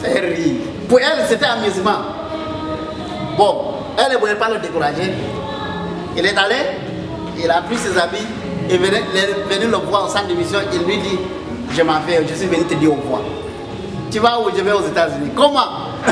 fait rire. Pour elle, c'était amusement. Bon, elle ne voulait pas le décourager. Il est allé, il a pris ses habits, et venu le voir au centre d'émission. Il lui dit, je m'en vais, je suis venu te dire au revoir. Tu vas où? Je vais aux États-Unis. Comment?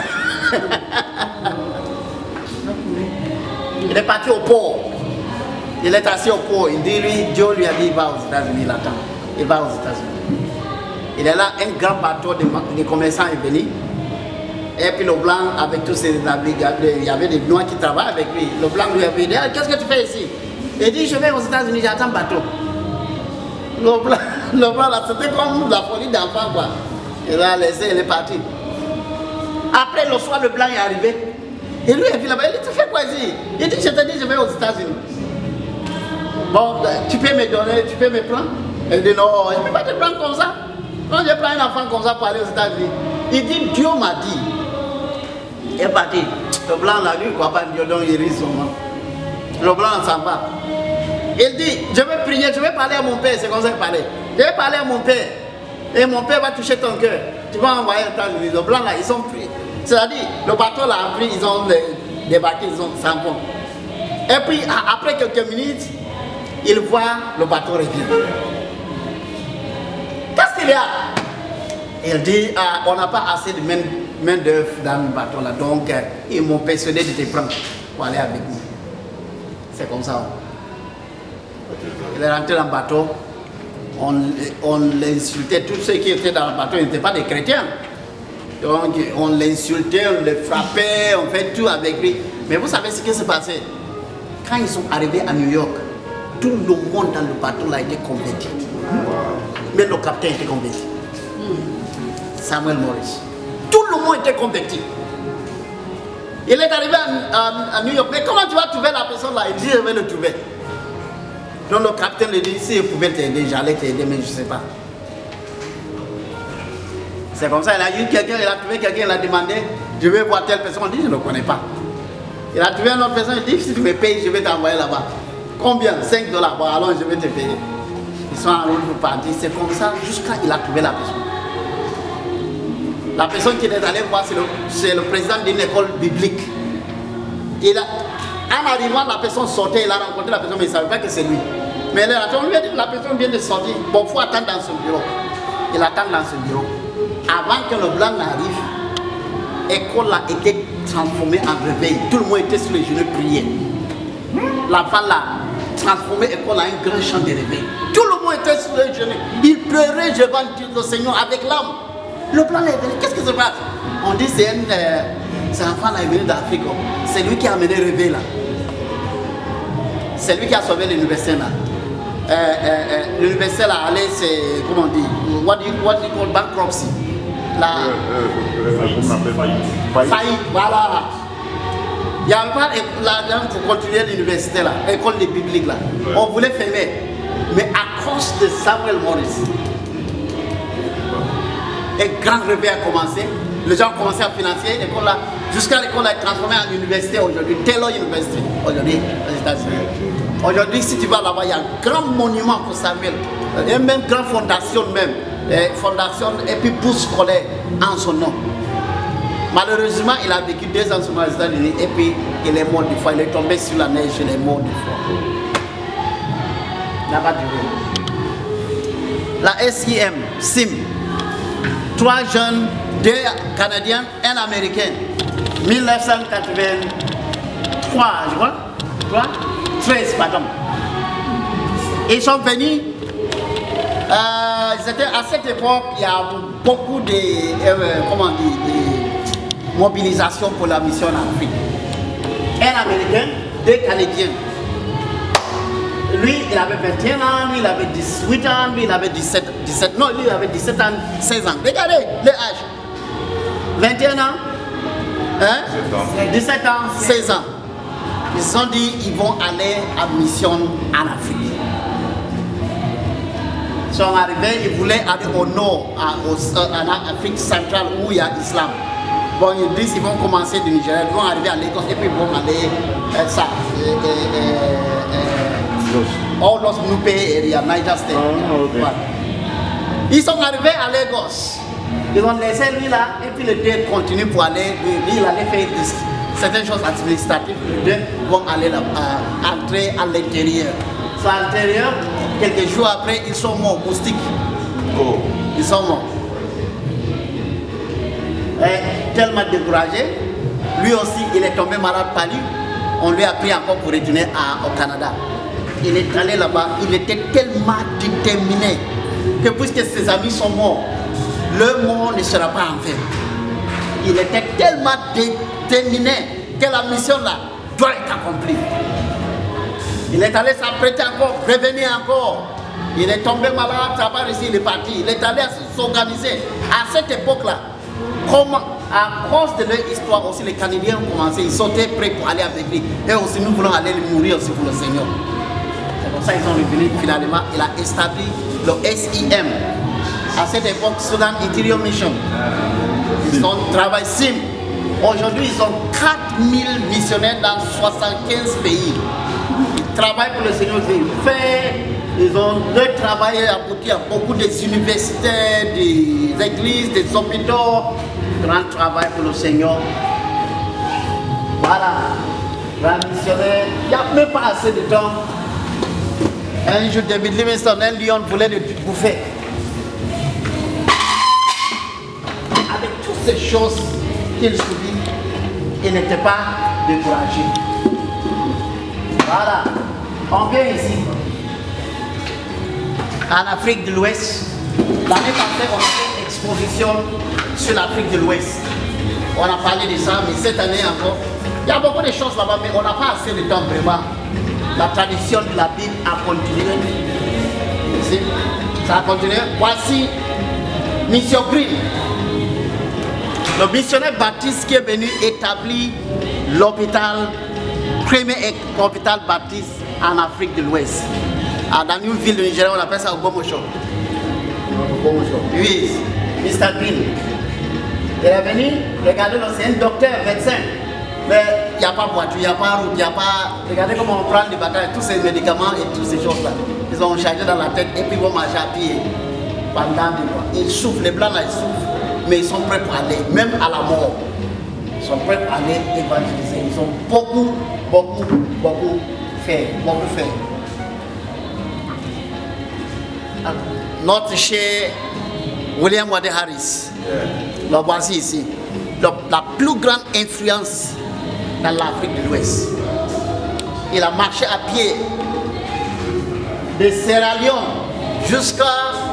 Il est parti au port. Il est assis au port. Il dit, Dieu lui a dit, il va aux États-Unis, il attend. Il va aux États-Unis. Il est là, un grand bateau de commerçants est venu. Et puis le blanc, avec tous ses habits, il y avait des noirs qui travaillent avec lui. Le blanc lui a dit, qu'est-ce que tu fais ici? Il dit, je vais aux États-Unis, j'attends le bateau. Le blanc là, c'était comme la folie d'enfant, quoi. Il l'a laissé, il est parti. Après, le soir, le blanc est arrivé. Et lui, il est venu là-bas. Il dit, tu fais quoi ici? Il dit, je te dis, je vais aux États-Unis. Bon, tu peux me donner, tu peux me prendre? Il dit, non, je ne peux pas te prendre comme ça. Quand je prends un enfant comme ça pour aller aux États-Unis, il dit, Dieu m'a dit. Il est parti. Le blanc là, lui, il ne croit pas Dieu, donc il rit seulement. Le blanc s'en va. Il dit, je vais prier, je vais parler à mon père, c'est comme ça qu'il parlait. Je vais parler à mon père. Et mon père va toucher ton cœur. Tu vas envoyer aux États-Unis. Le blanc là, ils sont pris. C'est-à-dire, le bateau là a pris, ils ont débarqué, ils s'en vont. Et puis, après quelques minutes, il voit le bateau revient. Qu'est-ce qu'il y a? Il dit, on n'a pas assez de main d'œuvre dans le bateau là, donc ils m'ont persuadé de te prendre pour aller avec nous. C'est comme ça. Il est rentré dans le bateau, on l'insultait, tous ceux qui étaient dans le bateau n'étaient pas des chrétiens. Donc on l'insultait, on le frappait, on fait tout avec lui. Mais vous savez ce qui s'est passé? Quand ils sont arrivés à New York, tout le monde dans le bateau là a été converti. Mais le capitaine était converti. Samuel Morris. Tout le monde était converti. Il est arrivé à New York. Mais comment tu vas trouver la personne là? Il dit, je vais le trouver. Donc le capitaine lui dit, si je pouvais t'aider, j'allais t'aider, mais je ne sais pas. C'est comme ça, il a eu quelqu'un, il a trouvé quelqu'un, il a demandé, je vais voir telle personne. Il dit, je ne le connais pas. Il a trouvé une autre personne, il dit, si tu me payes, je vais t'envoyer là-bas. Combien? 5 $. Bon, alors je vais te payer. Ils sont en route pour partir. C'est comme ça jusqu'à il a trouvé la personne. La personne qu'il est allé voir, c'est le président d'une école biblique. En arrivant, la personne sortait, il a rencontré la personne, mais il ne savait pas que c'est lui. Mais on lui a dit que la personne vient de sortir. Bon, il faut attendre dans son bureau. Il attend dans son bureau. Avant que le blanc n'arrive, l'école a été transformée en réveil. Tout le monde était sur les genoux prier. L'enfant là, transformé l'école en un grand chant de réveil. Tout le monde était sur les genoux. Il pleurait devant le Seigneur avec l'âme. Le blanc est venu. Qu'est-ce qui se passe? On dit c'est un enfant là est venu d'Afrique. C'est lui qui a amené le réveil là. C'est lui qui a sauvé l'université là. L'université là, allez, c'est, comment on dit, what do you call bankruptcy? Faillite, voilà. Il n'y avait pas l'argent pour continuer l'université là, l'école des bibliques là. On voulait fermer. Mais à cause de Samuel Morris, un grand réveil a commencé. Les gens ont commencé à financer l'école là. Jusqu'à l'école est transformée en université aujourd'hui, Taylor University, aujourd'hui aux États-Unis. Aujourd'hui, si tu vas là-bas, il y a un grand monument pour Samuel. Il y a même une grande fondation même. Fondation et puis bourse scolaire en son nom. Malheureusement, il a vécu 2 ans aux États-Unis et puis il est mort du froid. Il est tombé sur la neige, il est mort du froid. Il n'a pas duré. La SIM, 3 jeunes, 2 Canadiens, 1 Américain. 1983, je crois. 13, pardon. Ils sont venus. À cette époque, il y a beaucoup de, de mobilisation pour la mission en Afrique. 1 Américain, 2 Canadiens. Lui, il avait 21 ans, lui, il avait 18 ans, lui, il avait 17 non, lui, il avait 17 ans, 16 ans. Regardez l'âge. 21 ans, hein? 17 ans, 16 ans. Ils se sont dit qu'ils vont aller en mission en Afrique. Ils sont arrivés, ils voulaient aller au nord, en Afrique centrale où il y a l'islam. Bon, ils disent qu'ils vont commencer du Nigeria, ils vont arriver à Lagos et puis ils vont aller all those Nupe area, Niger State. Okay. Ils sont arrivés à Lagos. Ils ont laissé lui là, et puis les deux continuent pour aller, lui il allait faire certaines choses administratives, les deux vont aller là, entrer à l'intérieur. So, à l'intérieur, quelques jours après, ils sont morts, moustiques. Oh. Ils sont morts. Et tellement découragé, lui aussi, il est tombé malade par lui. On lui a pris encore pour retourner au Canada. Il est allé là-bas, il était tellement déterminé que puisque ses amis sont morts, le monde ne sera pas en vain. Il était tellement déterminé que la mission là doit être accomplie. Il est allé s'apprêter encore, revenir encore. Il est tombé malade, ça n'a pas réussi, il est parti. Il est allé s'organiser. À cette époque-là, à cause de leur histoire aussi, les Canadiens ont commencé, ils sont prêts pour aller avec lui. Et aussi, nous voulons aller mourir aussi pour le Seigneur. C'est pour ça qu'ils sont revenus. Finalement, il a établi le SIM. À cette époque, Sudan Interior Mission. Ils ont travaillé SIM. Aujourd'hui, ils ont 4000 missionnaires dans 75 pays. Ils travaillent pour le Seigneur. Ils ont leur travail abouti à beaucoup des universités, des églises, des hôpitaux. Grand travail pour le Seigneur. Voilà. Grand missionnaire. Il n'y a même pas assez de temps. Un jour, David Livingstone, un lion voulait le bouffer. Avec toutes ces choses qu'il subit, il n'était pas découragé. Voilà. On vient ici. En Afrique de l'Ouest, l'année passée, on a fait une exposition sur l'Afrique de l'Ouest. On a parlé de ça, mais cette année encore, il y a beaucoup de choses là-bas, mais on n'a pas assez de temps vraiment. La tradition de la Bible a continué. Ici, ça a continué. Voici Mission Green, le missionnaire baptiste qui est venu établir l'hôpital, premier hôpital baptiste en Afrique de l'Ouest. Dans une ville de Nigeria, on appelle ça Ogbomoso. Oui, Mr. Green. Il est venu, regardez, c'est un docteur, médecin. Mais il n'y a pas de voiture, il n'y a pas de route, il n'y a pas... Regardez comment on prend les bagages, tous ces médicaments et toutes ces choses-là. Ils ont chargé dans la tête et puis ils vont marcher à pied pendant des mois. Ils souffrent, les blancs là, ils souffrent. Mais ils sont prêts pour aller, même à la mort. Ils sont prêts pour aller évangéliser. Ils ont beaucoup fait. Notre cher William Wade Harris, le voici ici, la plus grande influence dans l'Afrique de l'Ouest. Il a marché à pied de Sierra Leone jusqu'au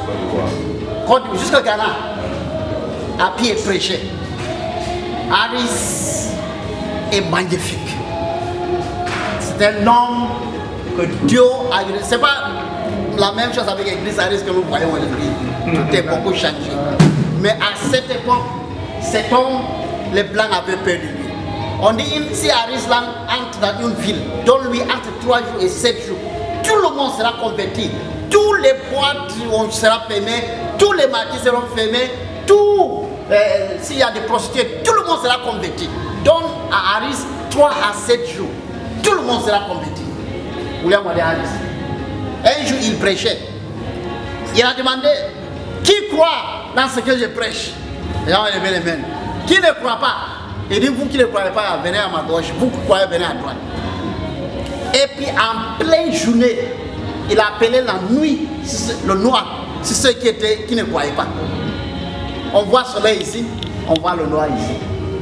Ghana, à pied prêché. Harris est magnifique. C'est un homme que Dieu a eu. C'est pas la même chose avec l'église Harris que nous voyons aujourd'hui. Tout est beaucoup changé. Mais à cette époque, cet homme, les Blancs avaient peur de lui. On dit, si Harris entre dans une ville, donne-lui entre 3 jours et 7 jours, tout le monde sera converti. Tous les boîtes seront fermées, tous les marchés seront fermés, s'il y a des prostituées, tout le monde sera converti. Donne à Harris 3 à 7 jours, tout le monde sera converti. William Wade Harris. Un jour, il prêchait. Il a demandé, qui croit dans ce que je prêche? Les gens ont levé les mains. Qui ne croit pas? Il dit, vous qui ne croyez pas, venez à ma gauche. Vous qui croyez, venez à droite. Et puis, en pleine journée, il a appelé la nuit, le noir, c'est ceux qui ne croyaient pas. On voit le soleil ici, on voit le noir ici.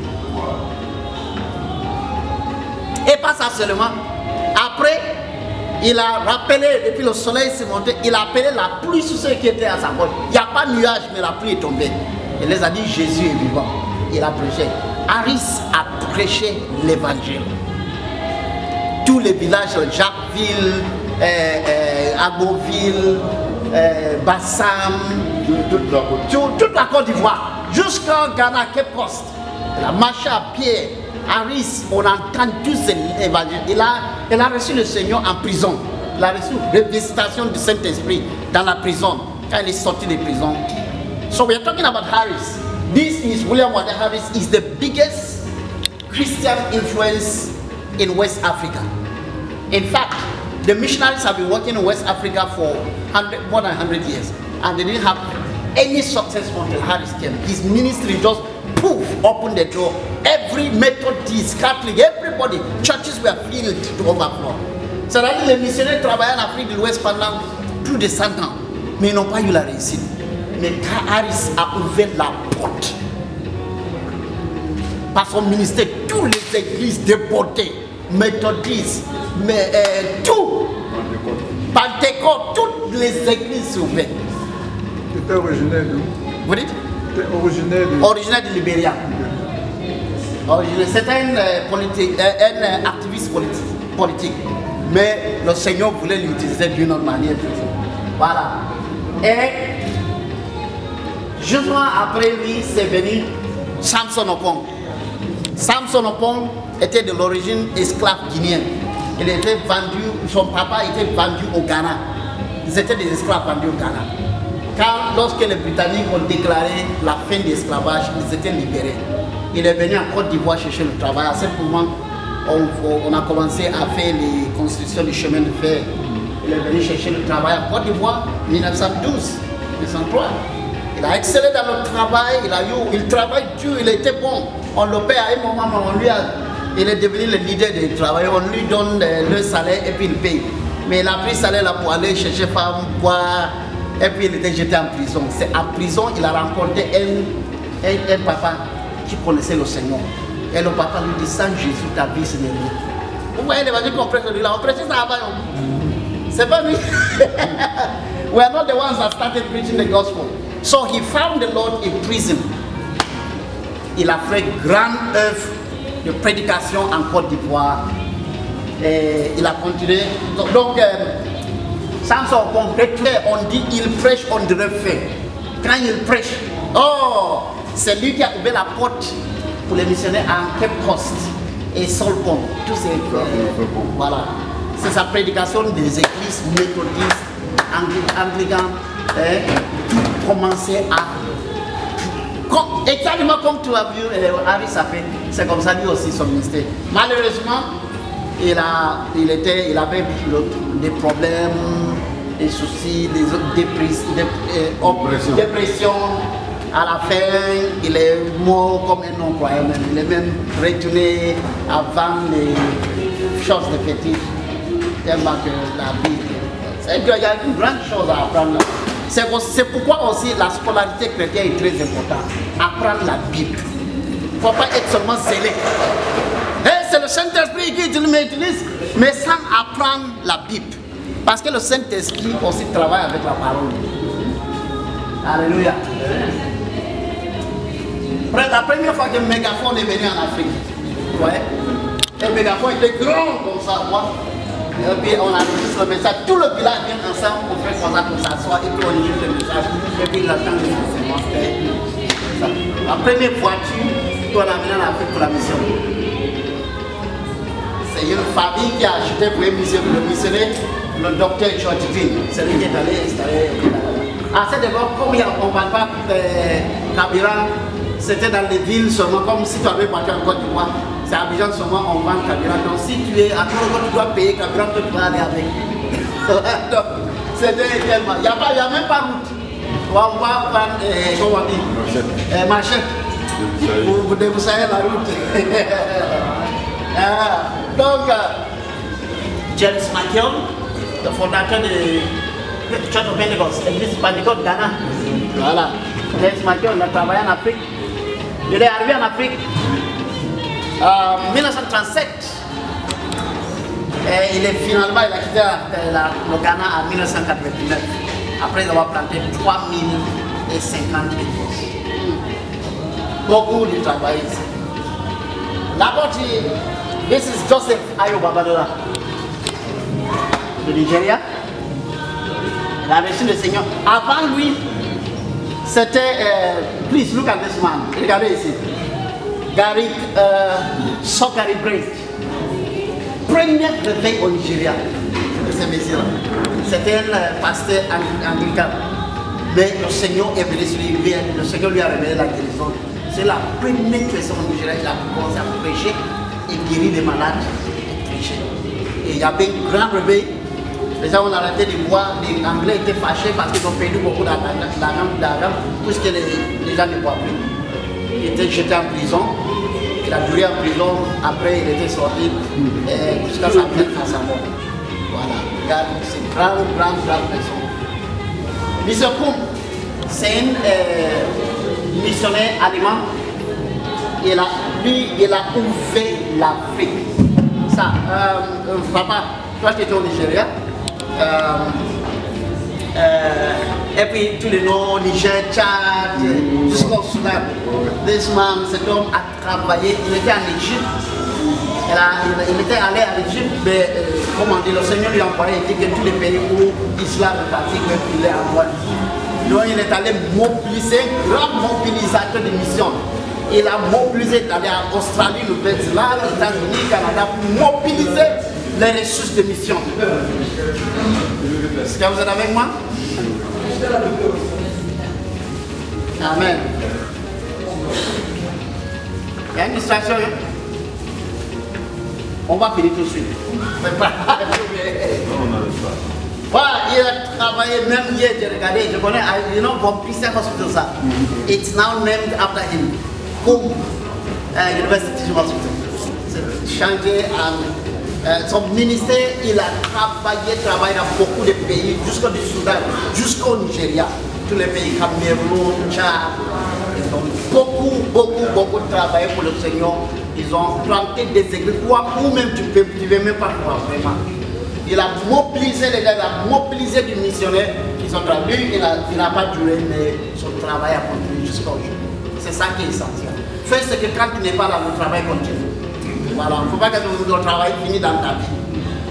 Et pas ça seulement. Après, il a rappelé, depuis le soleil s'est monté, il a appelé la pluie sur ceux qui étaient à sa gauche. Il n'y a pas de nuage, mais la pluie est tombée. Il les a dit, Jésus est vivant. Il a prêché. Harris a prêché l'évangile. Tous les villages, Jacquesville, Agboville, Bassam, toute la Côte d'Ivoire, jusqu'au Ghana, Cape Coast. Il a marché à pied. Harris, on entend tous ces évangiles. Il a reçu le Seigneur en prison. Il a reçu la visitation du Saint-Esprit dans la prison, quand il est sorti de prison. So we are talking about Harris. This is William Wade Harris is the biggest Christian influence in West Africa. In fact, the missionaries have been working in West Africa for more than 100 years, and they didn't have any successful until Harris came. His ministry just poof, opened the door. Every Methodist, Catholic, everybody, churches were filled to overflow. C'est là que les missionnaires travaillaient en Afrique de l'Ouest pendant plus de 100 ans, mais ils n'ont pas eu la réussite. Mais quand Harris a ouvert la porte, par son ministère, toutes les églises déportées, méthodistes, mais tout, Pentecôte, toutes les églises s'ouvraient. Tu étais originaire d'où? Vous dites? Tu étais originaire de... Originaire de Libéria. C'était un activiste politique. Mais le Seigneur voulait l'utiliser d'une autre manière. Voilà. Et justement après lui, c'est venu Samson Opong. Samson Opong était de l'origine esclave guinéenne. Il était vendu, son papa était vendu au Ghana. Ils étaient des esclaves vendus au Ghana. Lorsque les Britanniques ont déclaré la fin de l'esclavage, ils étaient libérés. Il est venu en Côte d'Ivoire chercher le travail. À ce moment, on a commencé à faire les constructions du chemin de fer. Il est venu chercher le travail en Côte d'Ivoire, 1912, 1903. Il a excellé dans le travail, il travaille dur, il était bon. On le paie à un moment, il est devenu le leader des travailleurs. On lui donne le salaire et puis il paye. Mais il a pris le salaire là pour aller chercher femme, boire, et puis il était jeté en prison. C'est en prison qu'il a rencontré un papa qui connaissait le Seigneur. Et le papa lui dit, sans Jésus, ta vie c'est rien. Vous voyez l'évangile qu'on prêche là, on prêche ça avant. C'est pas lui. We are not the ones that started preaching the gospel. So he found the Lord in prison. Il a fait grande œuvre de prédication en Côte d'Ivoire. Et il a continué. Donc, Samson, on dit il prêche, on dirait fait. Quand il prêche, oh, c'est lui qui a ouvert la porte pour les missionnaires en Cape Coast et Solpon. Tous ces voilà. C'est sa prédication des églises méthodistes, anglicanes, tout commençait à... Exactement comme tu as vu, Harris a fait, c'est comme ça lui aussi son ministère. Malheureusement, il avait des problèmes, des soucis, des dépressions. À la fin, il est mort comme un non-croyant. Il est même retourné à vendre les choses de fétiche. Tellement que la vie, il y a une grande chose à apprendre. C'est pourquoi aussi la scolarité chrétienne est très importante. Apprendre la Bible. Il ne faut pas être seulement zélé. C'est le Saint-Esprit qui utilise, mais sans apprendre la Bible. Parce que le Saint-Esprit aussi travaille avec la parole. Alléluia. La première fois que le mégaphone est venu en Afrique, ouais, le mégaphone était grand comme ça, moi. Et puis on enregistre le message, tout le village vient ensemble, on fait comme ça, on s'assoit et puis on enregistre le message. Et puis il attend les enseignements. La première voiture qu'on a amenée en Afrique pour la mission. C'est une famille qui a acheté pour le missionnaire, le docteur George-Vin. C'est lui qui est allé installer. À cette époque, comme on ne parle pas carburant, c'était dans les villes seulement, comme si tu avais voiture en Côte d'Ivoire. C'est à Abidjan seulement on vend carburant. Donc si tu es à Togo, tu dois payer carburant que tu vas aller avec. Donc c'était tellement. Il n'y a même pas route. On va prendre, comment on dit, machette. Pour débroussailler la route. Donc, James McKeown, le fondateur de Church of Pentecost, l'église Pentecôte Ghana. Voilà. James McKeown a travaillé en Afrique. Il est arrivé en Afrique en 1937. Et il a quitté le Ghana en 1989. Après avoir planté 3050 églises. Beaucoup de travail ici. Là-bas, this is Joseph Ayo Babadola de Nigeria. Il a reçu le Seigneur. Avant lui, c'était, please look at this man. Regardez ici. Gary Sokari Break. Premier réveil au Nigeria de ces messieurs. C'était un pasteur anglican. Mais le Seigneur est venu sur lui. Le Seigneur lui a révélé la guérison. C'est la première personne au Nigeria qui a commencé à prêcher et guérir les malades et prêcher. Et il y avait un grand réveil Les gens ont arrêté de boire, les Anglais étaient fâchés parce qu'ils ont perdu beaucoup d'argent puisque les gens ne boivent plus. Il était jeté en prison, il a duré en prison, après il était sorti jusqu'à sa mort. Voilà, regarde, c'est une grande personne. Monsieur Koum, c'est un missionnaire allemand. Lui, il a ouvert l'Afrique. Ça, papa, toi tu étais au Nigeria. Et puis tous les noms, Niger, Tchad, jusqu'au Soudan. This man, cet homme a travaillé, il était en Égypte. Il était allé à l'Égypte, mais comment dire, le Seigneur lui a envoyé, il dit que tous les pays où l'islam est parti, il est envoyé. Donc il est allé mobiliser, grand mobilisateur de mission. Il a mobilisé d'aller en Australie, Nouvelle-Zélande, aux États-Unis, Canada, pour mobiliser les ressources de mission. Est-ce que vous êtes avec moi? Amen. Il y a une distraction. On va finir tout de suite. Voilà, il a travaillé, même hier, j'ai regardé, je connais, you know, from Christian Hospital, ça. It's now named after him. Koum University Hospital. C'est changé son ministère, il a travaillé dans beaucoup de pays, jusqu'au Soudan, jusqu'au Nigeria, tous les pays, Cameroun, Tchad. Ils ont beaucoup travaillé pour le Seigneur. Ils ont planté des églises, ou même tu ne veux même pas croire vraiment. Il a mobilisé les gars, il a mobilisé des missionnaires qui sont travaillés. Il n'a pas duré, mais son travail a continué jusqu'à aujourd'hui. C'est ça qui est essentiel. Fait, c'est que quand tu n'es pas là, le travail continue. Voilà, il ne faut pas que le travail finisse dans ta vie.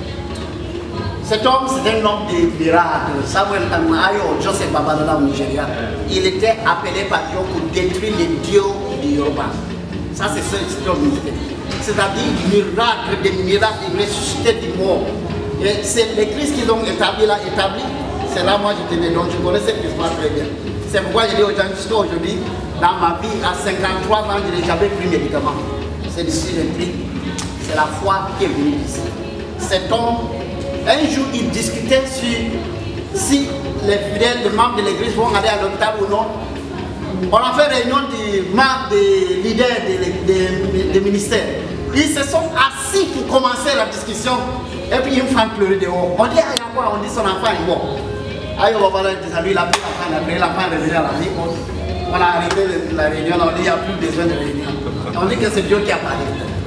Cet homme, c'est un homme de miracles. Samuel Amayo, Joseph Babalola au Nigeria, il était appelé par Dieu pour détruire les dieux du Yoruba. Ça, c'est ce que l'homme était. C'est-à-dire des miracles, il ressuscitait du mort. Et c'est l'église qu'ils ont établi là, c'est là moi je tenais, donc je connaissais l'histoire très bien. C'est pourquoi je dis aux gens jusqu'à aujourd'hui, dans ma vie, à 53 ans, je n'ai jamais pris de médicaments. C'est d'ici j'ai pris, c'est la foi qui est venue d'ici. Cet homme, un jour, il discutait sur si les fidèles, les membres de l'église vont aller à l'hôpital ou non. On a fait réunion des membres, des leaders des ministères. Ils se sont assis pour commencer la discussion. Et puis une femme pleurait dehors. On dit, ah, il y a quoi? On dit son enfant est mort. Ah, il va voir lui, il a pris l'enfant est revenu à la vie. On a arrêté la réunion, on dit, il n'y a plus besoin de réunion. On dit que c'est Dieu qui a parlé.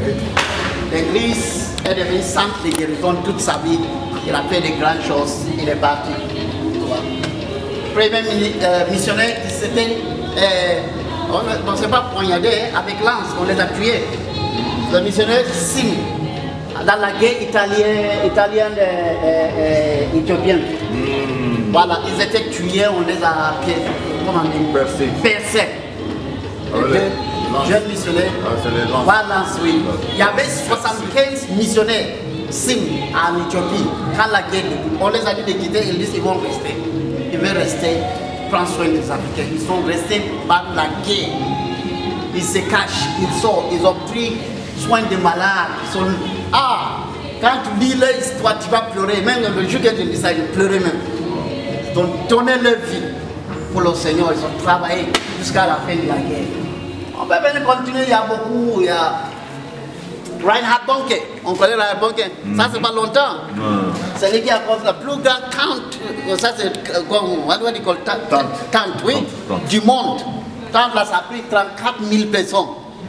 L'église est devenue centre de guérison toute sa vie. Il a fait de grandes choses. Il est parti. Premier missionnaire qui s'était, on ne s'est pas poignardé avec lance, on les a tués. Le missionnaire Sim, dans la guerre italienne éthiopienne. Voilà, ils étaient tués, on les a percés. Jeunes missionnaires. Voilà, oui. Il y avait 75 missionnaires Sim en Éthiopie. Quand la guerre débute, on les a dit de quitter, ils disent qu'ils vont rester. Ils veulent rester, prendre soin des Africains. Ils sont restés par la guerre. Ils se cachent, ils sortent, ils ont pris soin des malades. Ils sont... Ah, quand tu lis leur histoire, tu vas pleurer. Même le jour que tu dis ça, ils pleuraient même. Ils ont donné leur vie pour le Seigneur. Ils ont travaillé jusqu'à la fin de la guerre. On peut bien continuer, il y a beaucoup. Il y a Reinhard Bonnke. On connaît Reinhard Bonnke. Ça, c'est pas longtemps. C'est lui qui a construit la plus grande tente. Ça, c'est tente, oui, du monde. Tente là, ça a pris 34 000 personnes.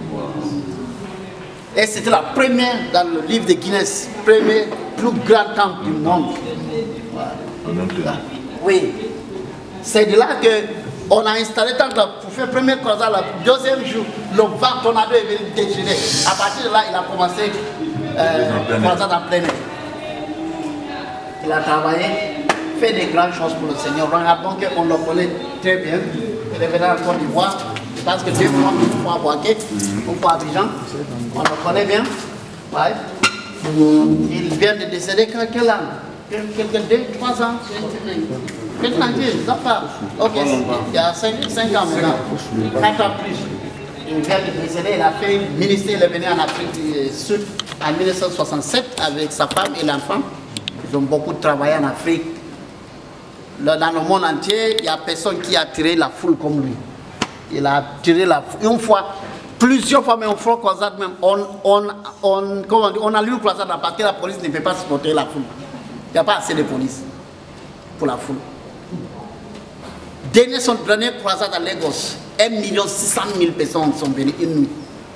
Et c'était la première dans le livre de Guinness, première plus grande temple du monde. Oui. C'est de là qu'on a installé tant pour faire le premier croisade. Le deuxième jour, le vent tornado est venu déchirer. À partir de là, il a commencé croisade en plein air. Il a travaillé, fait des grandes choses pour le Seigneur. On le connaît très bien. Il est venu en Côte d'Ivoire. Je pense que 2 fois, une fois à Boaké, une fois à Abidjan. On le connaît bien. Ouais. Il vient de décéder quelques ans. Quelques 2-3 ans. Maintenant, ça part. Ok, il y a 5 ans maintenant. 5 ans plus. Il vient de décéder. Il a fait un ministère. Il est venu en Afrique du Sud en 1967 avec sa femme et l'enfant. Ils ont beaucoup travaillé en Afrique. Dans le monde entier, il n'y a personne qui a tiré la foule comme lui. Il a tiré la foule. Une fois, plusieurs fois, même, Front Croisade, même, on a lu Croisade parce que la police ne peut pas supporter la foule. Il n'y a pas assez de police pour la foule. Son dernier croisade à Lagos, 1 600 000 personnes sont venues une nuit.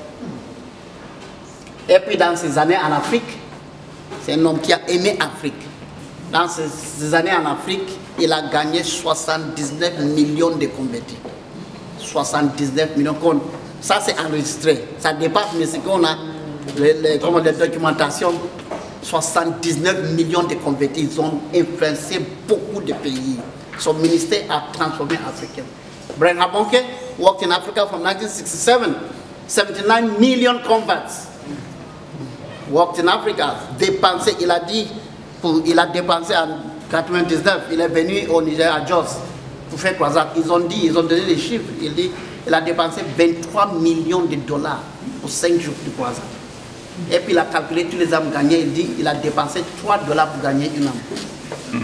Et puis dans ces années en Afrique, c'est un homme qui a aimé l'Afrique. Dans ces années en Afrique, il a gagné 79 millions de convertis. 79 millions. Ça c'est enregistré. Ça dépasse, mais c'est qu'on a les documentations. 79 millions de convertis. Ils ont influencé beaucoup de pays. Son ministère a transformé l'Afrique. Brian Habonke worked in Africa from 1967. 79 million converts worked in Africa. Dépensé, il a dit, il a dépensé en 99. Il est venu au Niger à Jos pour faire croisade. Ils ont donné les chiffres. Il a dépensé 23 millions de dollars pour 5 jours de croisade. Et puis il a calculé tous les âmes gagnées. Il dit il a dépensé 3 dollars pour gagner une âme.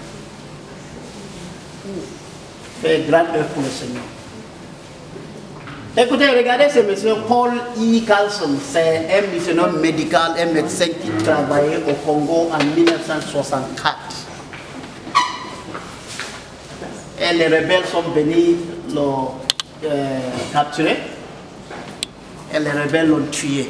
Fait grande œuvre pour le Seigneur. Écoutez, regardez ce monsieur Paul E. Carlson. C'est un missionnaire médical, un médecin qui travaillait au Congo en 1964. Et les rebelles sont venus le capturer. Et les rebelles l'ont tué.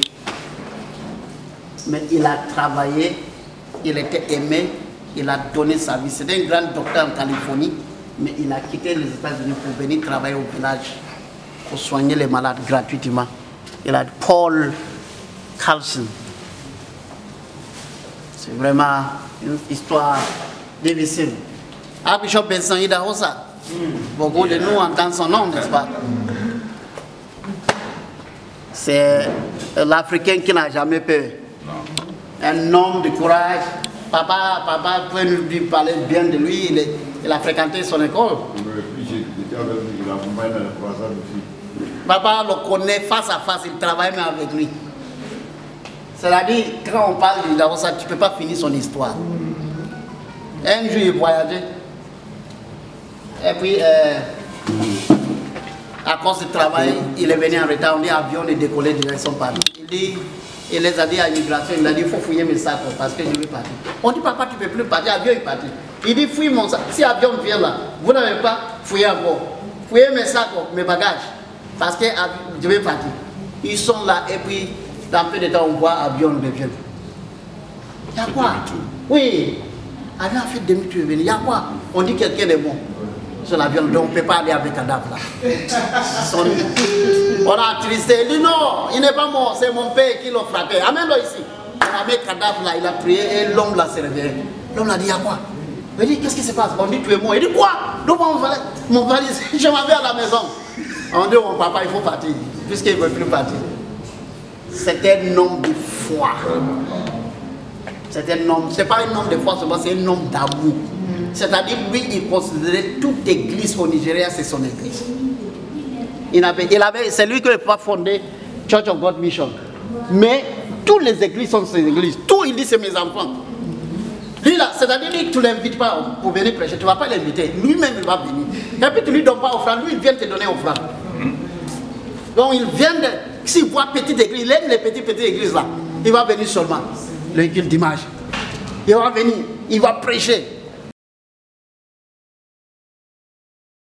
Mais il a travaillé, il était aimé, il a donné sa vie. C'était un grand docteur en Californie, mais il a quitté les États-Unis pour venir travailler au village, pour soigner les malades gratuitement. Il a Paul Carlson. C'est vraiment une histoire difficile. Ah, Bishop Benson Idahosa. Beaucoup de nous entendent son nom, n'est-ce pas? C'est l'Africain qui n'a jamais peur. Un homme de courage. Papa peut nous parler bien de lui. Il a fréquenté son école. Papa le connaît face à face. Il travaille même avec lui. C'est-à-dire, quand on parle de Darosa, tu ne peux pas finir son histoire. Un jour, il voyageait. Et puis, à cause du travail, il est venu en retard. On dit avion est décollé de direction Paris. Il les a dit à l'immigration, il a dit il faut fouiller mes sacs parce que je vais partir. On dit papa tu ne peux plus partir, l'avion est parti. Il dit fouille mon sac. Si l'avion vient là, vous n'avez pas fouillé encore. Fouillez mes sacs, mes bagages. Parce que je vais partir. Ils sont là et puis dans peu de temps on voit l'avion revient. Il y a quoi? Oui. L'avion a fait demi-tour. Il y a quoi? On dit quelqu'un est bon. Sur l'avion, donc on ne peut pas aller avec cadavre là. On a attristé, il dit non, il n'est pas mort, c'est mon père qui l'a frappé. Amène-le ici. On a mis le cadavre là, il a prié et l'homme là s'est réveillé. L'homme a dit, il y a quoi? Il dit, qu'est-ce qui se passe? On dit, tu es mort. Il dit, quoi? Donc mon valise, je m'en vais à la maison. On dit, mon papa, il faut partir, puisqu'il ne veut plus partir. C'était un homme de foi. C'est un homme, c'est pas un homme de foi seulement, c'est un homme d'amour. C'est-à-dire, lui, il considérait toute église au Nigeria, c'est son église. C'est lui qui a fondé Church of God Mission. Mais toutes les églises sont ses églises. Tout, il dit, c'est mes enfants. Lui, là, c'est-à-dire, tu ne l'invites pas pour venir prêcher, tu ne vas pas l'inviter. Lui-même, il va venir. Et puis, tu ne lui donnes pas offrande, lui, il vient te donner offrande. Donc, il vient de. S'il voit petite église, il aime les petites églises là. Il va venir seulement. Le culte dimanche. Il va venir, il va prêcher.